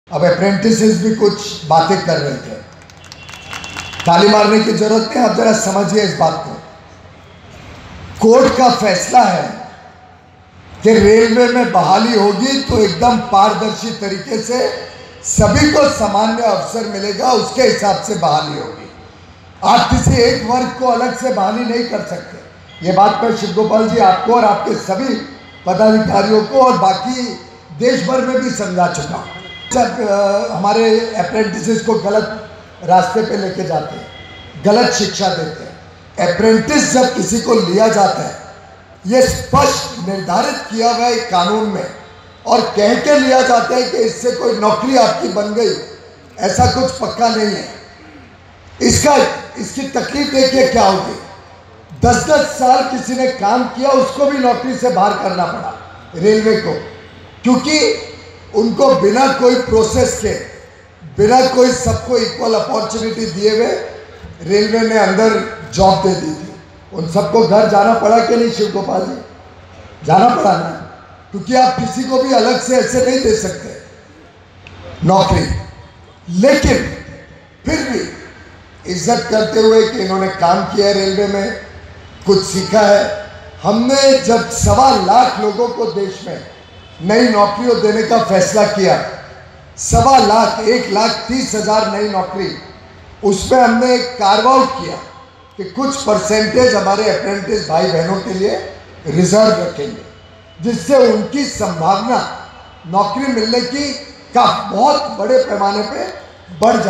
अब अप्रेंटिस भी कुछ बातें कर रहे थे। ताली मारने की जरूरत नहीं, आप जरा समझिए इस बात को। कोर्ट का फैसला है कि रेलवे में बहाली होगी तो एकदम पारदर्शी तरीके से सभी को सामान्य अवसर मिलेगा, उसके हिसाब से बहाली होगी। आप किसी एक वर्ग को अलग से बहाली नहीं कर सकते। ये बात मैं शिव गोपाल जी आपको और आपके सभी पदाधिकारियों को और बाकी देश भर में भी समझा चुका हूँ। जब हमारे अप्रेंटिस को गलत रास्ते पे लेके जाते हैं, गलत शिक्षा देते हैं। अप्रेंटिस जब किसी को लिया जाता है, ये स्पष्ट निर्धारित किया हुआ है कानून में, और कह के लिया जाता है कि इससे कोई नौकरी आपकी बन गई, ऐसा कुछ पक्का नहीं है। इसकी तकलीफ देखिए क्या होगी। 10-10 साल किसी ने काम किया, उसको भी नौकरी से बाहर करना पड़ा रेलवे को, क्योंकि उनको बिना कोई प्रोसेस के, बिना कोई सबको इक्वल अपॉर्चुनिटी दिए हुए रेलवे ने अंदर जॉब दे दी थी। उन सबको घर जाना पड़ा कि नहीं शिव गोपाल जी? जाना पड़ा ना, क्योंकि आप किसी को भी अलग से ऐसे नहीं दे सकते नौकरी। लेकिन फिर भी इज्जत करते हुए कि इन्होंने काम किया है रेलवे में, कुछ सीखा है। हमने जब 1.25 लाख लोगों को देश में नई नौकरियों देने का फैसला किया, 1.25 लाख, 1,30,000 नई नौकरी, उसमें हमने एक कार्व आउट किया कि कुछ परसेंटेज हमारे अप्रेंटिस भाई बहनों के लिए रिजर्व रखेंगे, जिससे उनकी संभावना नौकरी मिलने की का बहुत बड़े पैमाने पे बढ़ जाए।